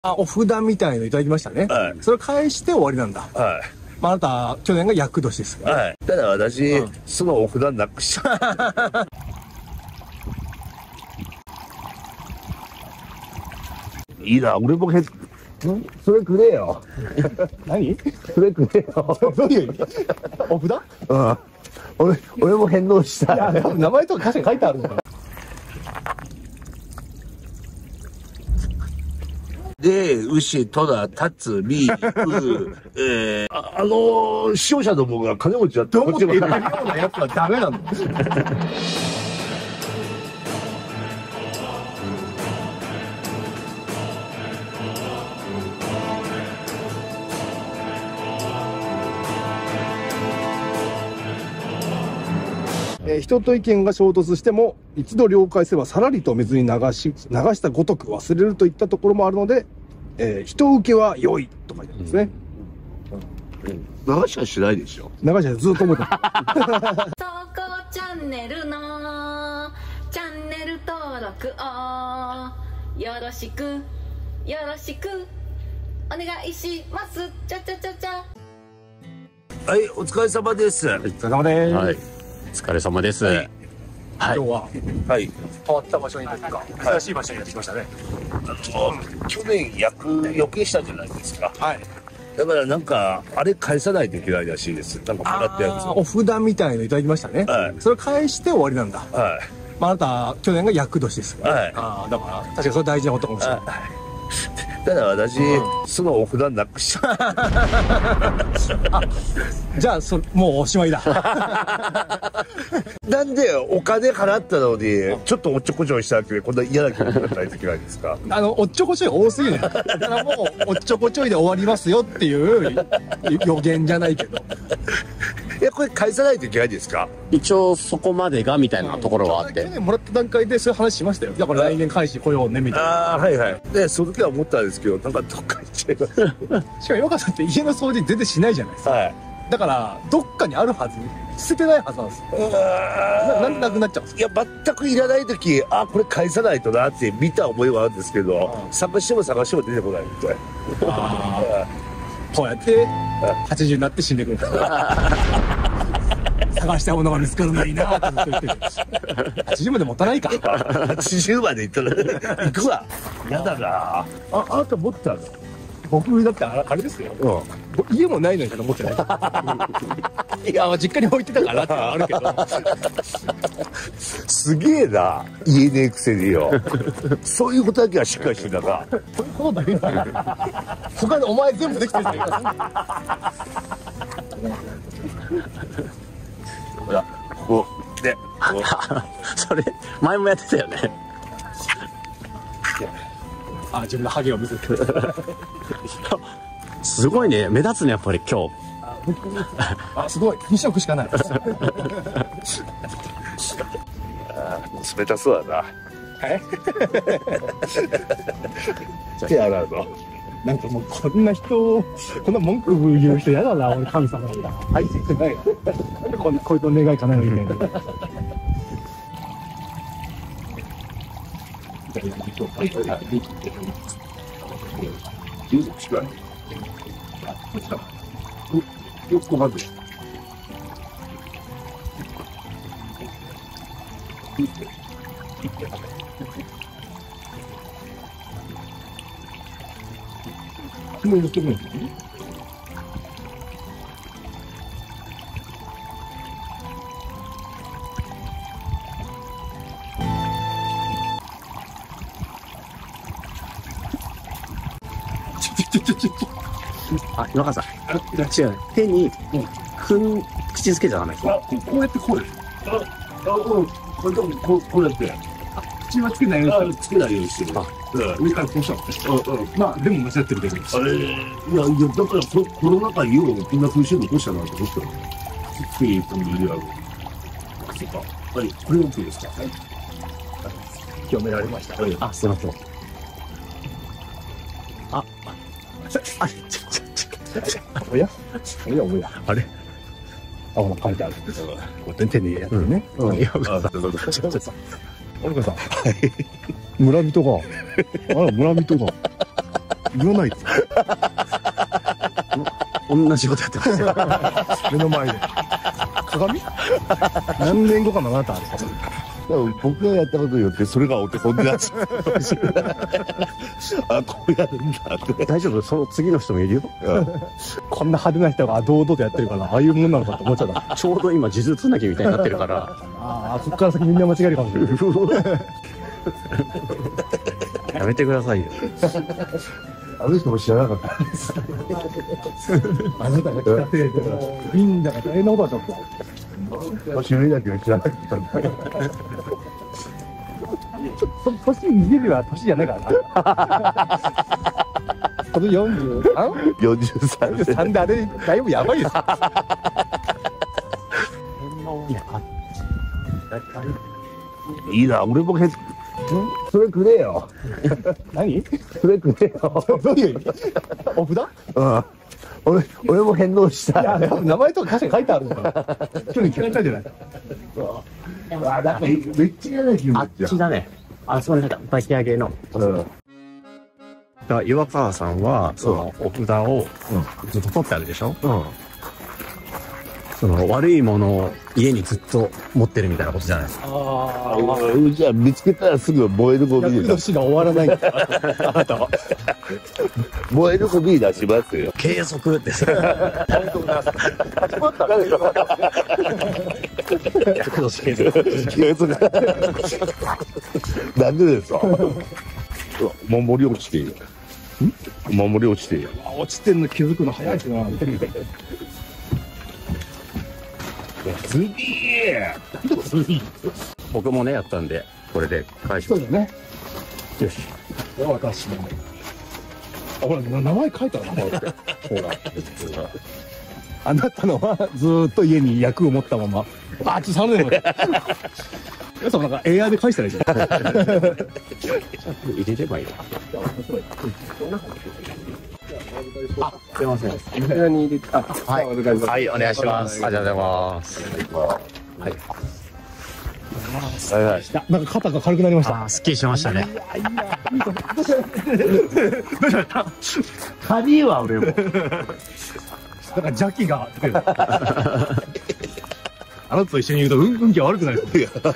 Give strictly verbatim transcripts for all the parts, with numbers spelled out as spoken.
あ、お札みたいのいただきましたね。はい。それを返して終わりなんだ。はい。まあ、あなた、去年が厄年ですから、ね。はい。ただ私、うん、そのお札なくした。いいな、俺もへ、それくれよ。何それくれよ。どういう意味お札うん。俺、俺も返納した。いや、名前とか歌詞書いてあるんだよ。で、牛、トラ、タツ、ミ、ウ、えー、あ, あのー、視聴者どもが金持ちだって思ってるようなやつはダメなの。えー、人と意見が衝突しても一度了解すればさらりと水に流し流したごとく忘れるといったところもあるので、えー、人受けは良いと書いてあるんですね。うんうん、流しはしないでしょ。流しはずっと思ってた。そこチャンネルのチャンネル登録をよろしくよろしくお願いします。ちゃちゃちゃちゃ。はい、お疲れ様です。お疲れ様です。はい、お疲れ様です。はい。今日は、はい、変わった場所にというか、珍しい場所にやってきましたね。あの、去年役余計したじゃないですか。はい。だからなんか、あれ返さないといけないらしいです。なんかもらったやつを。お札みたいのいただきましたね。はい。それを返して終わりなんだ。はい。まあ、あなた、去年が厄年ですから。はい。ああ、だから、確かにそれ大事なことかもしれない。ただ私、うん、そのお札なくした。あ、じゃあそもうおしまいだ。なんでお金払ったのにちょっとおっちょこちょいしたわけでこんな嫌な気持ちにならないといけないんですか。あのおっちょこちょい多すぎる。だからもうおっちょこちょいで終わりますよっていう予言じゃないけど。いや、これ返さないといけないですか。一応そこまでがみたいなところはあって、去年もらった段階でそういう話しましたよ。だから来年返してこようねみたいな。ああ、はいはい。でその時は思ったんですけど、なんかどっか行っちゃいます。しかもヨカさんって家の掃除全然しないじゃないですか。はい。だからどっかにあるはず、捨ててないはずなんですよ。な, なんでなくなっちゃうんですか。いや、全くいらない時、あ、これ返さないとなって見た思いはあるんですけど、うん、探しても探しても出てこないみたいな。こうやってはちじゅうになって死んでくる。探したものが見つかるのいいなと思って言ってる。はちじゅうまで持たないか。はちじゅうまでいったら行くわ。やだなあ。あなた持ってたの。僕だってあれですよ、うん、家もないのに持ってない。いや、実家に置いてたからってあるけど。すげえな、家ねえくせによ。そういうことだけはしっかりしてたな。そういうことだけだ。他でお前全部できてるじゃん。ほら、ここで、こう。それ前もやってたよね。あ、自分のハゲを見せて。すごいね、目立つね、やっぱり今日。あ、すごい、に色しかない。冷たそうだな。え？手洗うの。なんかもうこんな人、こんな文句言う人やだな、俺神様に。入ってない。なんでこんなこいつの願い叶えなきゃいけないの。よくまず。もう言ってくるんですね。あ、今川さん。違う。手に、ふん、口づけちゃダメです。あ、こうやってこうです。あ、あ、うん。これでも、こう、こうやって。口はつけないようにしてる。つけないようにしてる。あ、上からこうしたの。うん、うん。まあ、でも間違ってるけど。あれ、いや、いや、だからコ、コロナ禍によう、こんな風習残したなと思ったら。つけるともいるやろ。そっか。はい、これ OK ですか。はい。清められました。はい。あ、すいません。あ、あ、ちょ、あ、ちょ、ちょ、ちょ、おやおやおやあれあ、ほら、書いてある。こうやって手でやってね。うん。いや、お母さん。お母さん。はい。村人が。あら、村人が。 言わないですよ。 同じことやってますよ。 目の前で。鏡何年後かのあなたあれ。 多分僕がやったことによってそれがお手本になっちゃうかもしれない。あ、こうやるんだって。 大丈夫？その次の人もいるよ。 こんな派手な人が堂々とやってるから、ああいうもんなのかと思っちゃった。 ちょうど今、呪術つなぎみたいになってるから。 ああ、そっから先みんな間違えるかもしれない。 やめてくださいよ。 あの人も知らなかったです。 あなたが来たせいで、みんなが大変なことだった。 年上だけど知らなかったんだ。 年いじるは年じゃないからな。このよんじゅうさん？ よんじゅうさんで。 さんであれ、だいぶやばいですよ。 いいな、俺もへそれくれよ。 何？ それくれよ。 どういう意味？お札？ うん。俺、俺も返納したい。 いや、名前とか確かに書いてあるんだから。去年聞かれたんじゃない？ あ、なんかめっちゃ嫌な気分。 あっちだね。あそこに書いた抱き上げの。 うん。 だから岩川さんはそのお札をずっと取ってあるでしょ。 うん。 その悪いものを家にずっと持ってるみたいなことじゃないですか。 ああ。 じゃあ見つけたらすぐ燃えるゴミに厄年が終わらないんだ。あなたは。 燃えるゴミに出しますよ。 継続です。 始まったら厄年継続。 継続。なんでですか。守り落ちている。守り落ちている。 落ちてんの気づくの早いしな。 すげえ。 僕もねやったんでこれで返します。 そうだね。よし。私も。あ、ほら、名前書いてあるな、ほら。あなたのはずーっと家に役を持ったまま。あ、ちょっとさんねんまで。皆さんなんかエアーで返したらいいじゃん。 入れればいいの。あ、すいません。 部屋に入れて、あ、 はい、 お願いします。 はい、お願いします。ありがとうございます。はい。 はいはい。 なんか肩が軽くなりました。 あー、すっきりしましたね。 軽いわ俺も。 なんか邪気が出る。あなたと一緒にいると運運気が悪くなる。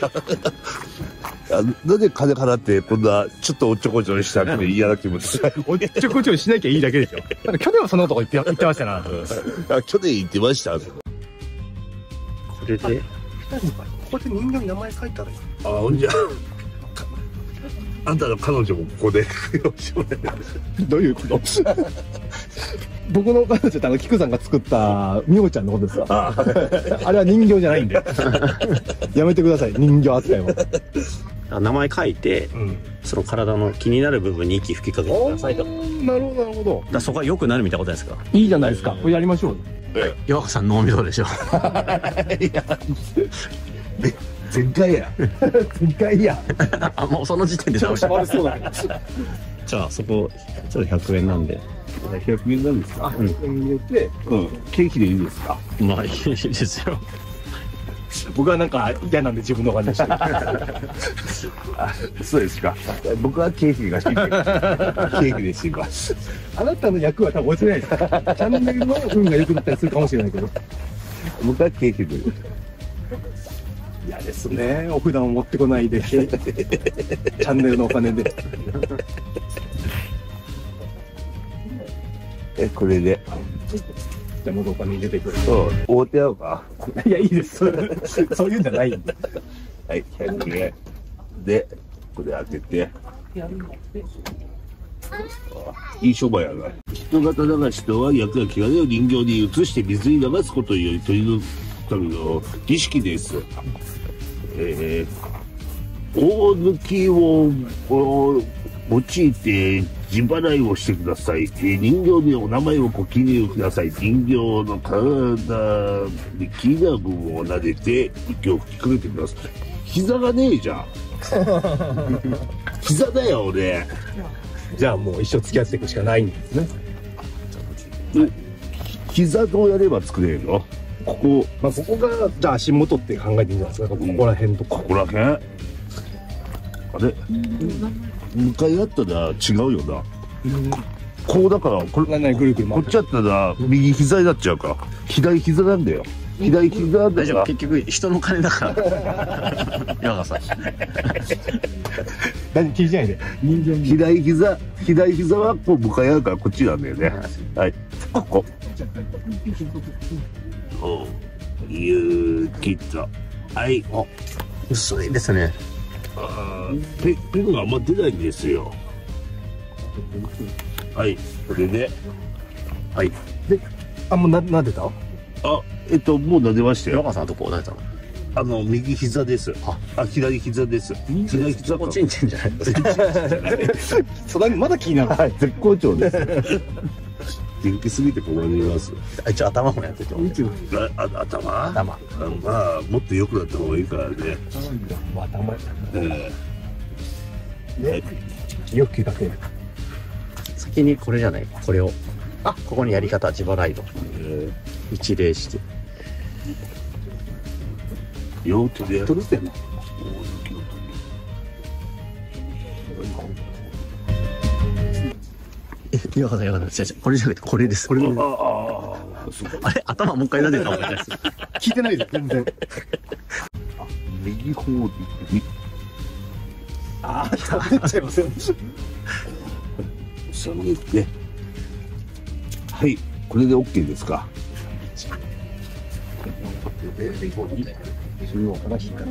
なんで金払ってこんなちょっとおっちょこちょいしたくて嫌な気持ち。 おっちょこちょいしなきゃいいだけでしょ。なんか去年はそんなこと言って言ってましたな。 あ、去年言ってました。 これで。 ここで人形に名前書いたらいい。 あ、ほんじゃ。あんたの彼女もここで。 どういうこと？僕の彼女ってあの菊さんが作ったみおちゃんのことですか？あれは人形じゃないんで。やめてください、人形扱いは。 名前書いて、うん、その体の気になる部分に息吹きかけてくださいと。 なるほどなるほど。 だそこは良くなるみたいなことですか？ いいじゃないですか。これやりましょう。 岩川さん脳みそでしょ。 全開や。 全開や。 あ、もうその時点で倒した。 悪そうだ。 じゃあそこちょっとひゃくえんなんで。 ひゃくえんなんですか？ ひゃくえん入れて、 うん。ケーキでいいですか？ まあいいですよ。 僕はなんか嫌なんで自分のお金にして。 あ、そうですか。僕はケーキが好きで。ケーキでします。 あなたの役は多分覚えてないです。チャンネルの運が良くなったりするかもしれないけど。 僕はケーキで。 嫌ですね。お札も持ってこないで。チャンネルのお金で。 え、これで。 じゃあもうお金入れてくれる。 そう、大手合うか。 いや、いいです。そういうんじゃないんで。 はい、ひゃくえん。で、これ開けて。いい商売やな。人型流しとは役や汚れを人形に移して水に流すことにより取り除くための儀式です。えー、大抜きを用いて地払いをしてください。えー、人形にお名前をご記入ください。人形の体に気になる部分を撫でて息を吹きかけてください。膝がねえじゃん。膝だよ俺。 じゃあもう一生付き合っていくしかないんですね。 膝どうやれば作れるの？ここ、 まあここがじゃあ足元って考えていいんじゃないですか。ここら辺とか。 ここら辺？あれ？向かい合ったら違うよな。 こうだから、これ、 な、なにぐるぐるこっちやったら、右膝になっちゃうから。左膝なんだよ。左膝だ大丈夫、 から。 結局人の金だから岩川さん。 何気にしないで。人間に。 左膝、左膝はこう向かい合うからこっちなんだよね。はい。ここ。おう、ゆうきと。はい。 あ、薄いですね。 あーペペンがあんま出ないんですよ。はい。これで。はい。 で、あ、もうな、なでた？ あ、えっと、もう撫でましたよ。 岩川さんはどこを撫でたの？ あの、右膝です。 あ、 あ、左膝です。左膝か。 おちんちんじゃないですか。 それまだ気になる。 はい、絶好調です。元気すぎて困ります。 一応頭もやってて。 あ、あ頭頭。 あまあ、もっと良くなった方がいいからね。 頭。 えね、よく気がける。 先にこれじゃない、これを。あ、ここにやり方、自腹イド。 ー、 一礼して。 両手でやる。 取るってんの？ え、岩川さん、岩川さん、違う違う、これじゃなくて、これです。これああ、ああ、そうか。 あれ頭もう一回撫でた方がいいです。 聞いてないです、全然。 右方に。 ああ、食べちゃいますよ。 下げて。はい、これで OK ですか。 中央から左、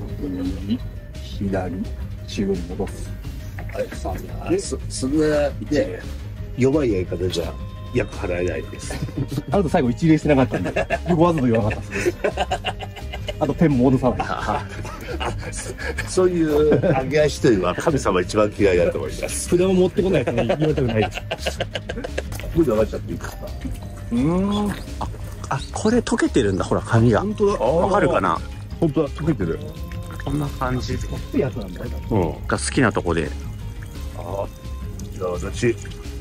左、中央に戻す。はい、さあ、 で、そ、そんな、で、弱いやり方じゃ、役払えないです。 あなた最後一礼してなかったんで、僕わざと言わなかったです。あとペンも戻さない。 そういう上げ足というのは神様一番嫌いだと思います。 筆を持ってこないとね、言われたくないです。 これで上がっちゃっていいですか。 うーん。 あ、これ溶けてるんだ、ほら、紙が。 本当だ。 わかるかな？ 本当だ、溶けてる。 こんな感じこっちやつなんだよ。 うん。 が好きなとこで。 ああ、じゃあ私、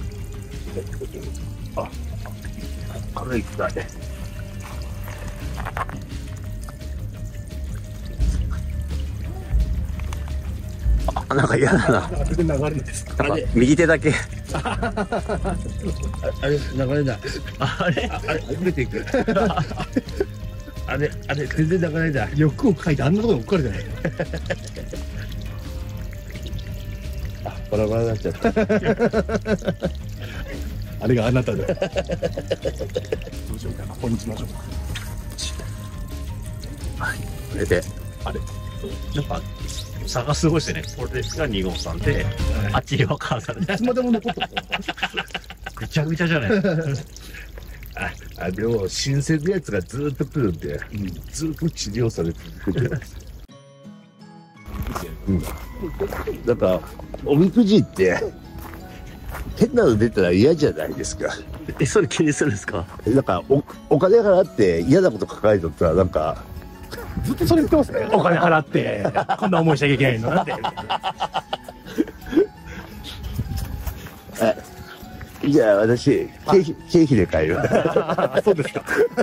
あ、これいきたい。 あ、なんか嫌だな。 全然流れです。 なんか右手だけ。 ああれ、流れない。 あれああれ、溢れていく。あれ、あれ、全然流れない。 欲を書いてあんなところに置かれてない。 あ、バラバラになっちゃった。 あれがあなたで。どうしようかな。ここにしましょうか。 はい。これで。あれなんか、差がすごいですね。これがに号さんで、あっち岩川さんで。 いつまでも残ってる。 ぐちゃぐちゃじゃないあ、あ、でも、新鮮なやつがずーっと来るんで、ずーっと治療され続けてます。うん。なんか、おみくじって、変なの出たら嫌じゃないですか。 え、それ気にするんですか？ なんか、お、お金払って嫌なこと抱えとったら、なんか、 ずっとそれ言ってますね。お金払って、こんな思いしなきゃいけないのなんで。 え、じゃあ私、経費、経費で買える。 そうですか。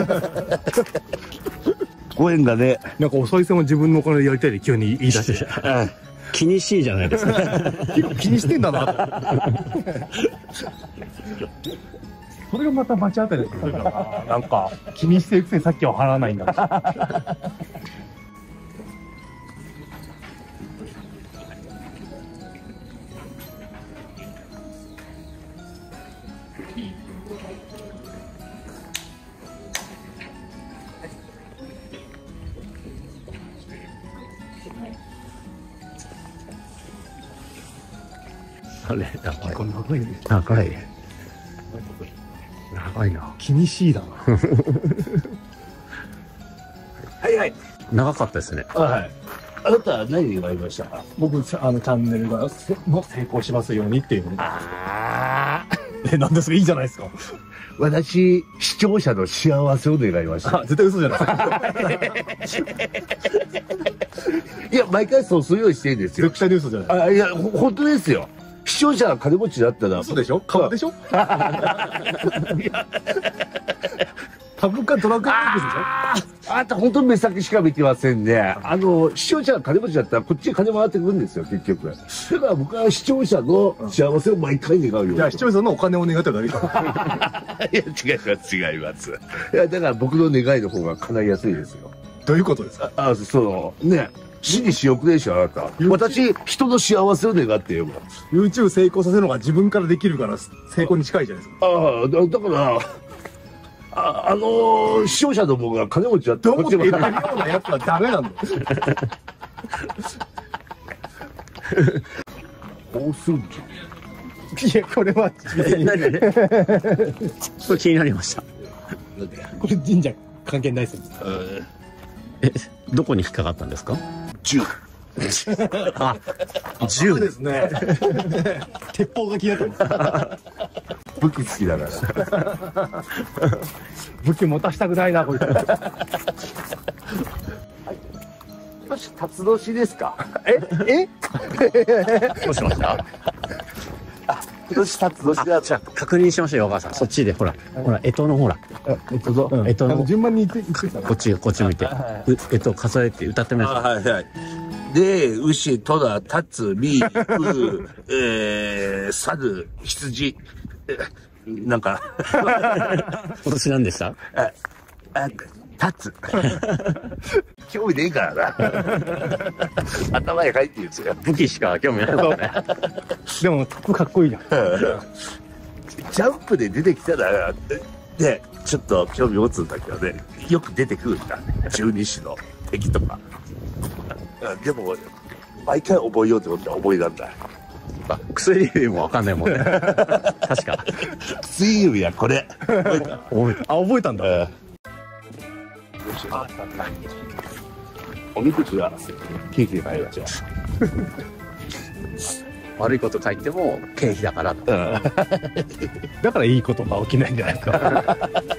ごえんがね、 なんかお賽銭は自分のお金でやりたいで急に言い出して。 気にしいじゃないですか。 結構気にしてんだなと。それがまた間違ったりするからな。なんか気にしてるくせにさっきは払わないんだ。 あれ、長い。 これ長いね。 長い。長いな。 気にしいだな。 はいはい。 長かったですね。 はい。あなたは何言われましたか？ 僕、あのチャンネルがせも成功しますようにっていうので。 ああ。 え、なんですか？いいじゃないですか。 私、視聴者の幸せを願いました。 あ、絶対嘘じゃないですか。 いや、毎回そうするようにしてるんですよ。 絶対に嘘じゃない。 あ、いや、ほ本当ですよ。視聴者が金持ちだったら。 嘘でしょ？顔でしょ？ 株価ドラクエウォークでしょ。 ああ、あんた本当に目先しか見てませんね。あの、視聴者が金持ちだったらこっちに金回ってくるんですよ、結局。だから僕は視聴者の幸せを毎回願うよ。 じゃあ視聴者のお金を願ってるだけか。 いや、違います、違います。いや、だから僕の願いの方が叶いやすいですよ。 どういうことですか。 あ、その、ね。死に仕送れでしょ、あなた。私、人の幸せを願ってよ。 YouTube 成功させるのが自分からできるから成功に近いじゃないですか。 ああ、だだから、あ、あのー、視聴者どもが金持ちだってどう思って言ってるようなやつはダメなんだよ。 多すぎる。 いや、これは、 それ気になりました。 これ神社関係ないですよ。 え、どこに引っかかったんですか？ 銃。 あ、銃ですね。鉄砲が気になってます。 武器好きだから。 武器持たしたくないな、こいつ。 よし、辰年ですか？ええどうしました？ 今年辰年だ。 じゃあ確認しましょうよ、お母さん。そっちで、ほら、ほら、干支のほら。 えっと、 干支の、 順番に言って、言ってたこっち、こっち向いて。う干支数えて歌ってみます。 はいはい。で、牛、トラ、タツ、ミ、ウ、えー、猿、羊、えなんか、 今年何でした？ あ、あ、タツ。興味ねえからな。頭に入ってるんですよ。 武器しか興味ないもんね。 でも、かっこいいじゃん。 ジャンプで出てきたら、ね、ちょっと興味持つんだけどね、よく出てくるんだ。十二支の敵とか。でも、毎回覚えようと思ったら覚えなんだ。 薬指もわかんないもんね。確か。 薬指はこれ。覚えた。 覚えた。 あ、覚えたんだ。 おみくじはケーキで買いましょう。 悪いこと書いても経費だから。 だからいいことが起きないんじゃないですか。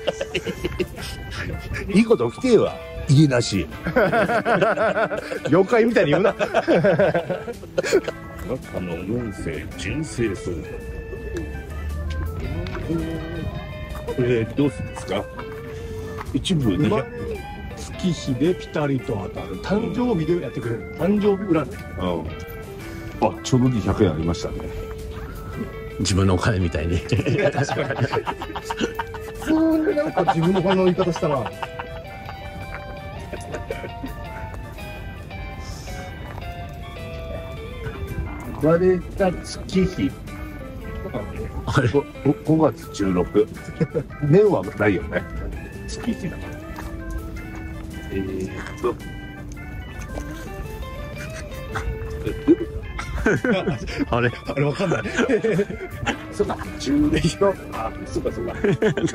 いいこと起きてえわ。家なし。 妖怪みたいに言うな。 あの四世純正そう。これどうするんですか？一部に月日でピタリと当たる。誕生日でやってくれる。誕生日占い。 うん。あ、ちょうどにひゃくえんありましたね。 自分のお金みたいに。 確かに。普通になんか自分のお金の言い方したら。 割れた月日。 あれごがつじゅうろく。年はないよね。月日だから。えーっと。 あれあれわかんない。 そうか、じゅうろく。あ、そうかそうか。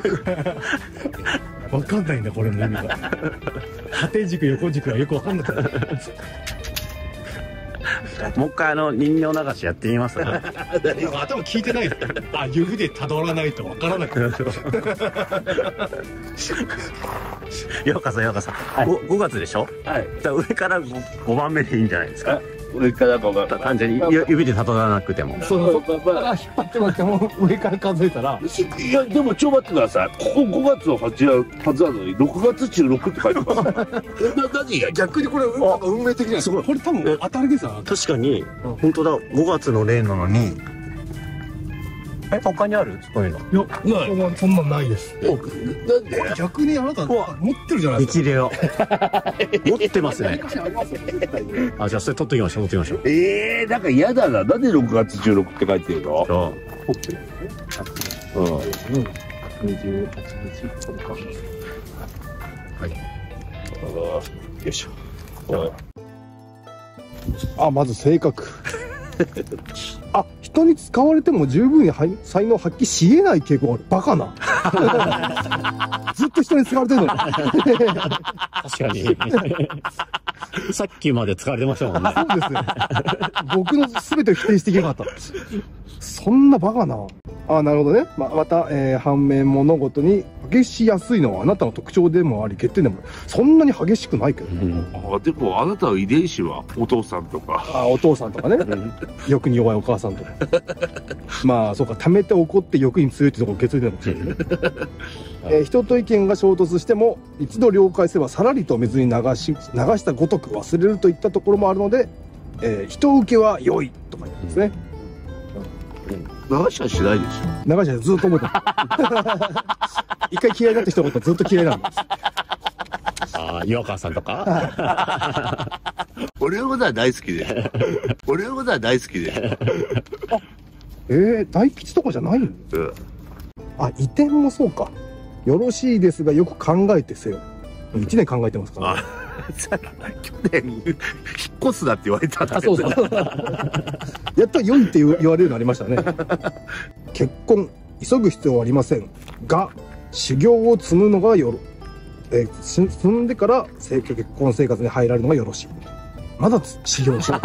わかんないんだ、これの意味が。縦軸、横軸がよくわかんなかった。 もう一回あの人形流しやってみます。 なんか頭聞いてないです。あ、指で辿らないとわからなくなる。 ようかさんようかさん、 はい、 ごごがつでしょ。 はい。 じゃあ上から ご, ばんめでいいんじゃないですか。 上からごばんめ。 単純に指で辿らなくても。 そうそう。だから引っ張ってもらっても上から数えたら。 いや、でもちょ待ってください。ここごがつのはずなのに、ろくがつじゅうろくって書いてます。な、何が逆にこれ、なんか運命的じゃないですか。これ多分当たりですよ。 確かに、本当だ、ごがつの例なのに。え、他にあるそういうの。 いや、そんなんないです。 なんで逆にあなた持ってるじゃないですか。 激レア。持ってますね。あ、じゃあそれ取っときましょう、取っときましょう。 ええー、なんか嫌だな。なんでろくがつじゅうろくって書いてるの？ じゃあ、 うん。 にじゅうはちにち、これか。 はい。よいしょ。 あ、まず性格。あ、人に使われても十分に才能を発揮し得ない傾向がある。バカな。ずっと人に使われてるのに。 確かに。 さっきまで使われてましたもんね。 そうですね。僕の全てを否定していけなかった。そんなバカな。あ、なるほどね。ま、また、えー、反面物事に激しやすいのはあなたの特徴でもあり、欠点でも、そんなに激しくないけど、ね。 うん、あ、でもあなたの遺伝子はお父さんとか。 あ、お父さんとかね。欲に弱いお母さんとか。まあ、そうか、溜めて怒って欲に強いってところ決意でもしれないね。えー、人と意見が衝突しても、一度了解すればさらりと水に流し、流したごとく忘れるといったところもあるので、えー、人受けは良いとか言うんですね。 流しはしないでし流しはずっと思ってた。一回嫌いだった人のことずっと嫌いなんです。 ああ、岩川さんとか俺のことは大好きで。俺のことは大好きで。 あ、えー、大吉とかじゃないの？ うん。 あ、移転もそうか。よろしいですが、よく考えてせよ。一年考えてますから、ね。 去年、引っ越すなって言われたんだあ、そうそう。やっと良いって言われるようになりましたね。結婚、急ぐ必要はありませんが、修行を積むのがよろ、えー、積んでから結婚生活に入られるのがよろしい。まだ修行しない。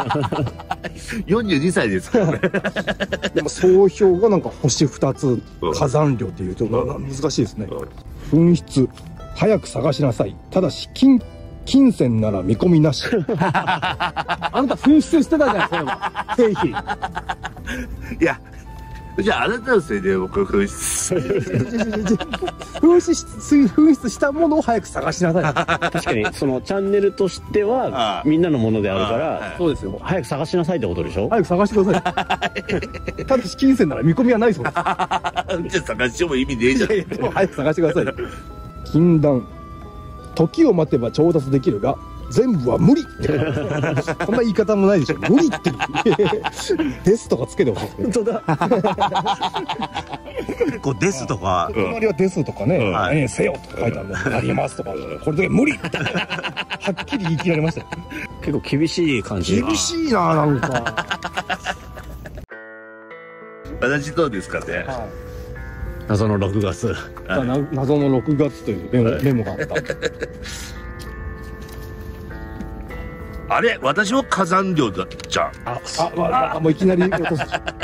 よんじゅうにさいですからね。 でも総評がなんか星ふたつ、火山量っていうと、うん、難しいですね。紛失、早く探しなさい。ただし、金、金銭なら見込みなし。あなた紛失してたじゃないですか、経費。 いや、じゃああなたのせいで僕紛失。 紛失、紛失したものを早く探しなさい。 確かに、そのチャンネルとしては、みんなのものであるから、そうですよ。早く探しなさいってことでしょ？ 早く探してください。ただし、金銭なら見込みはないそうです。じゃあ探しても意味ねえじゃん。 でも早く探してください。禁断。時を待てば調達できるが、全部は無理こんな言い方もないでしょ。無理ってですとかつけてほしいですね。本当だ。 結構ですとか、 隣はですとかね、ええせよとか書いてあるのありますとか、これで無理はっきり言い切られました。 結構厳しい感じ。 厳しいな、なんか。 私どうですかね。 謎のろくがつ。 謎のろくがつというメモ、メモがあった。 あれ、私も火山量だじゃん。 あ、あ、もういきなり落とす。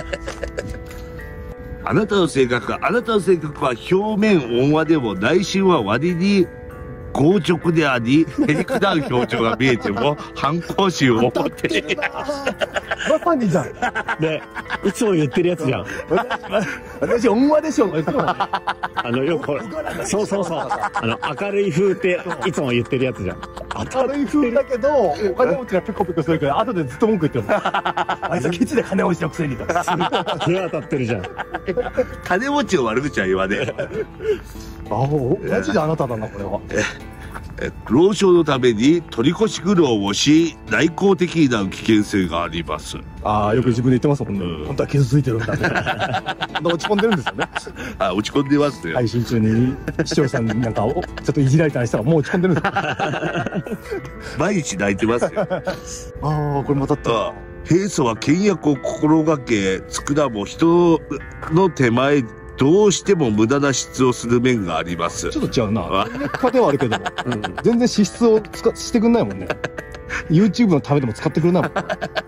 あなたの性格は、あなたの性格は表面温和でも内心は割に強直であり、へりくだる表情が見えても反抗心を持っている。 まさにじゃん。 で、いつも言ってるやつじゃん。 私、温和でしょ。 あの、よく、そうそうそう。あの、明るい風っていつも言ってるやつじゃん。 明るい風だけど、お金持ちがペコペコするから、後でずっと文句言ってる。あいつはケチで金持ちのくせにとか。 手当たってるじゃん。 金持ちを悪口は言わねえ。 ああ、マジであなただな、これは。 老少のために取り越し苦労をし、内向的になる危険性があります。 ああ、よく自分で言ってますもんね。うん、本当は傷ついてるんだね。落ち込んでるんですよね。 あ、落ち込んでますね。 配信中に視聴者さんになんかちょっといじられたりしたらもう落ち込んでるんですよ。 毎日泣いてますよ。 ああ、これまたった。 平素は倹約を心がけ、佃も人の手前、どうしても無駄な支出をする面があります。 ちょっと違うな。家ではあるけども、うん、全然支出を使してくんないもんね。YouTube のためでも使ってくれないもん。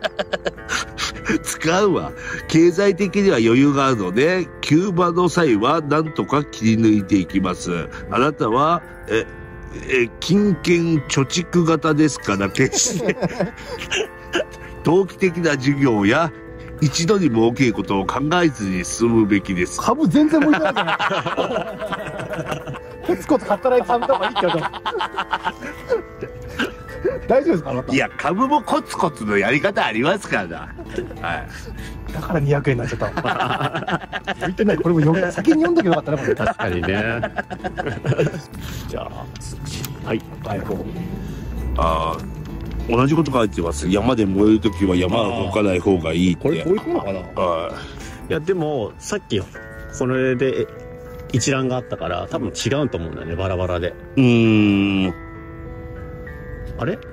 使うわ。経済的には余裕があるので、急場の際は何とか切り抜いていきます。あなたは、え、え、金券貯蓄型ですから決して投機的な事業や一度に儲けることを考えずに進むべきです。 株全然向いてないじゃない。コツコツ働いてた方がいいけど。大丈夫ですか、あなた。 いや、株もコツコツのやり方ありますからな。はい。 だからにひゃくえんになっちゃった。向いてない。これもよ先に読んどけばよかったね、これ。 確かにね。じゃあ、はい。 はい、 ああ。同じこと書いてます。山で燃えるときは山は動かない方がいいって。 これこういうことかな。 あいや、でも、さっき、これで一覧があったから、多分違うと思うんだよね、バラバラで。 うーん。 あれん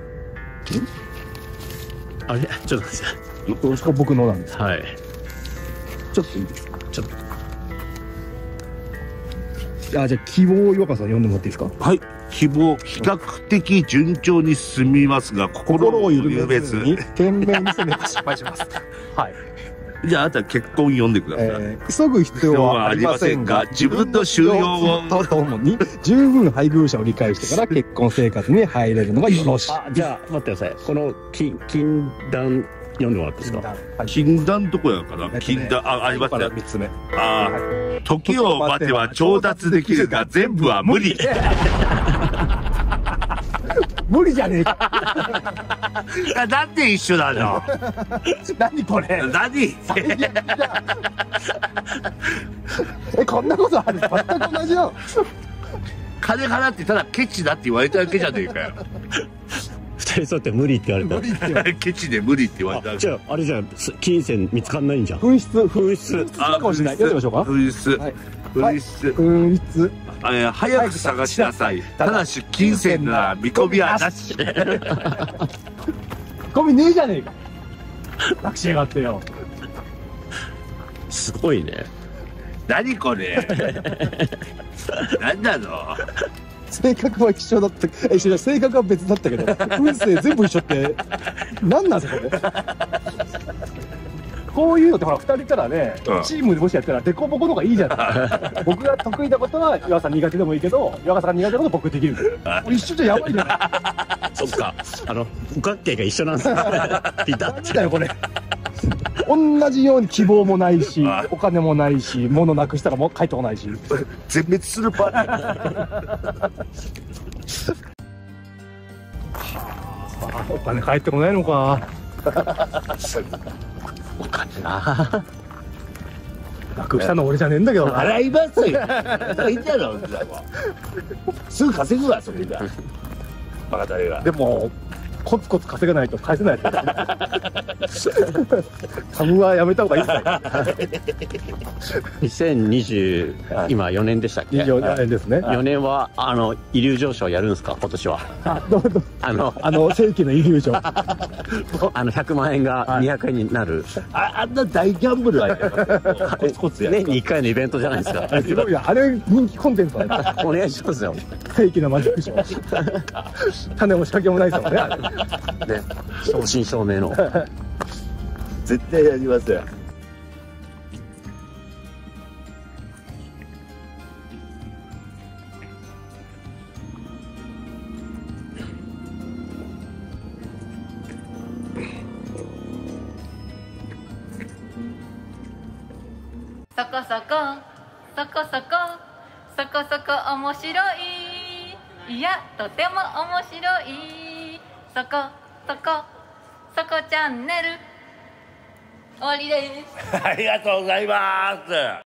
あれちょっと待って。 これしか僕のなんです。 はい。 ちょっといいですか。 ちょっと。 あ、じゃあ希望を岩川さん読んでもらっていいですか。 はい。希望、比較的順調に進みますが、心を緩めずに。 懸命に攻めて失敗します。はい。 じゃあ、あとは結婚読んでください。 えー、急ぐ必要はありませんが、自分の収容をとともに、十分配偶者を理解してから結婚生活に入れるのがよろしい。 あ、じゃあ、待ってください。この、禁、禁断、読んでもらっていいですか。 禁断どこやかな、禁断、あ、ありますね。 みっつめ。 ああ、時を待てば調達できるが全部は無理。 無理じゃねえか。 なんで一緒なの。 何これ。 何。 え、こんなことある。全く同じよ。 金払ってただケチだって言われただけじゃねえかよ。 二人そうやって無理って言われた。 無理って言われケチで無理って言われた。 じゃあ、あれじゃん、金銭見つかんないんじゃん。 紛失、紛失。 あ、かもしれない。読んでみましょうか。 紛失。 はい。 紛失。 紛失。 えー、早く探しなさい。ただし、金銭なら見込みはなし。 見込みねえじゃねえか。タクシーがあってよ。 すごいね。 何これ。何なの。 性格は一緒だった。え、違う、性格は別だったけど、運勢全部一緒って、何なんですか、これ。こういうのってほら、二人いたらね、 うんチームでもしやったら、デコボコの方がいいじゃない。僕が得意なことは、岩川さん苦手でもいいけど、岩川さんが苦手なことは僕できる。一緒じゃやばいじゃない。 そっか。あの、五角形が一緒なんですよ。ピタッなんだよ、これ。同じように希望もないし、お金もないし、物なくしたらもう帰ってこないし。 全滅するパーティー。 お金帰ってこないのか。 お金な。 なくしたの俺じゃねえんだけどな。 払いますよ。いいんだろう。すぐ稼ぐわ、それじゃ。バカだれが。 でも、コツコツ稼がないと返せない。株はやめた方がいいにせんにじゅう、今よねんでしたっけ。 にじゅうよねんですね。 よねんは、あの、イリュージョンショーやるんですか、今年は。 あ、どうぞ。 あの、 あの、正規のイリュージョン。 あの、ひゃくまんえんがにひゃくえんになる。 あ、あんな大ギャンブルはやめますよ。コツコツやる。 年にいっかいのイベントじゃないですか。 すごいや、あれ人気コンテンツだね。 お願いしますよ。 正規のマジックショー。種も仕掛けもないですもんね。あれね、正真正銘の。 絶対やりますよ。 そこそこそこそこそこそこ面白い、いやとても面白い、そこそこそこチャンネル終わりです。 ありがとうございます。